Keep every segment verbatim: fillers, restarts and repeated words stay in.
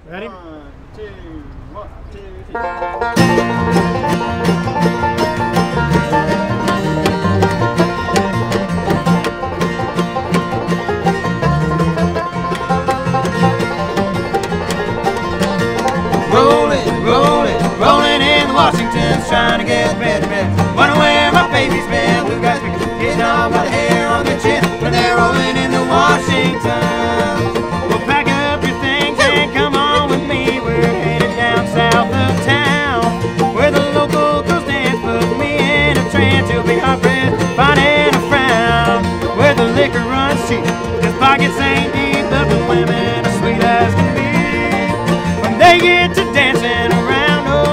Ready? One, two, one, two, three. Washington's trying to get better, better. Wonder where my baby's been. Blue guys getting on by the hair on their chin when they're rolling into Washington. Well, pack up your things and come on with me. We're headed down south of town, where the local girls dance. Put me in a trance. You'll be hard pressed, finding a frown. Where the liquor runs cheap, cause pockets ain't deep, but the women are sweet as can be. When they get to dancing around,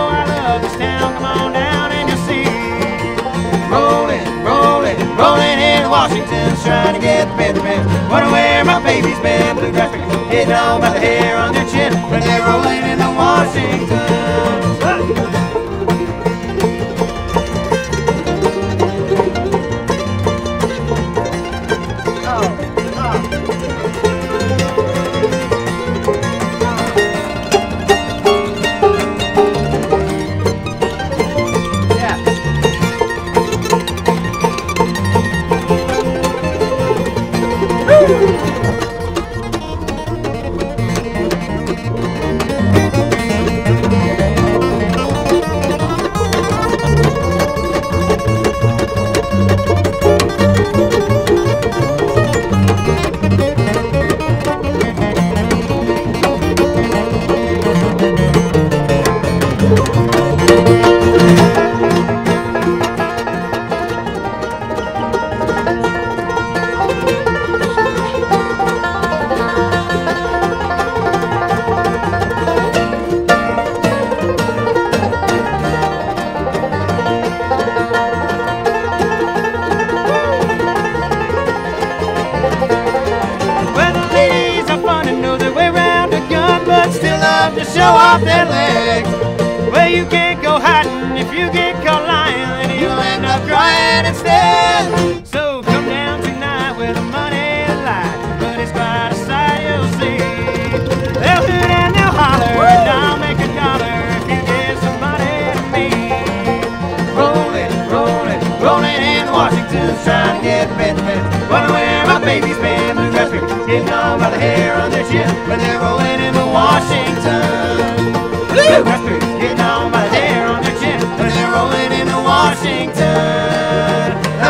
Washington's trying to get the better man. Wonder where my baby's been. Bluegrass pickers hitting on by the hair on their chin when they're rolling into Washington. To show off their legs. Well, you can't go hiding. If you get caught lying, then you'll end up crying instead. So come down tonight with a money light, but it's quite a sight you'll see. They'll hoot and they'll holler, Woo! And I'll make a dollar if you give somebody to me. Rolling, rolling, rolling in Washington's trying to get bent, bent. Wonder where my baby's been. Bluegrass pickers getting on by the hair on their chin when they're rolling into Washington. Bluegrass pickers getting on by the hair on their chin when they're rolling into Washington. Ah.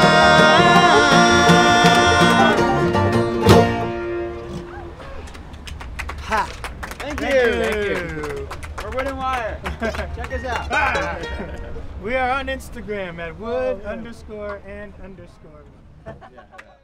Ha! Thank you. Thank you. Thank you. We're Wood and Wire. Check us out. Ah. We are on Instagram at wood underscore and underscore. Yeah.